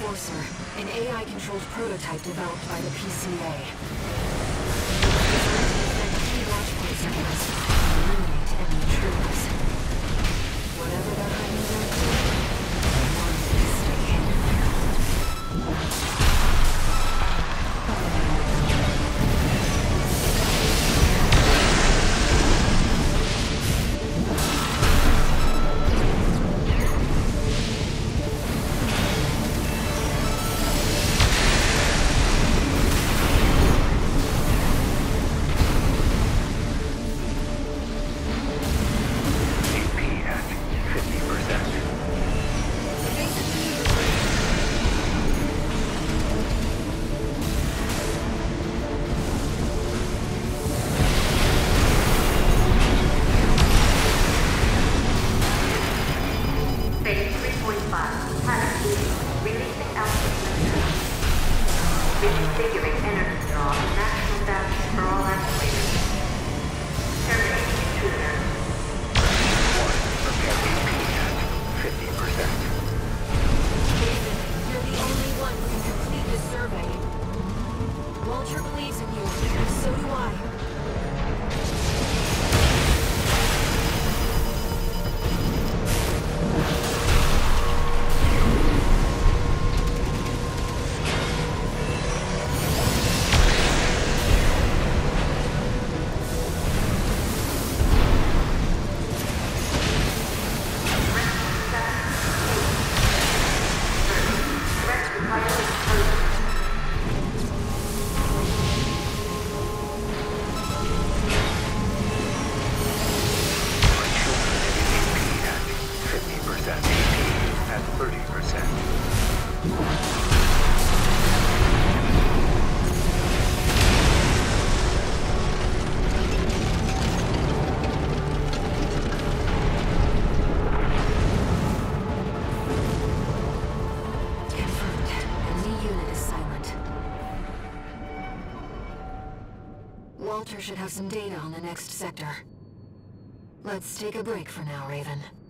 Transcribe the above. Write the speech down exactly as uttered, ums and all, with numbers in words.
Enforcer, an A I-controlled prototype developed by the P C A. Key watch points against and eliminate enemy intruders. Whatever they're hiding there, they want to stay hidden. Reconfiguring energy draw and maximum bounty for all activators. Terminating intruder. One, prepare A P at fifty percent. Jason, you're the only one who can complete this survey. Walter believes in you, so do I. Walter should have some data on the next sector. Let's take a break for now, Raven.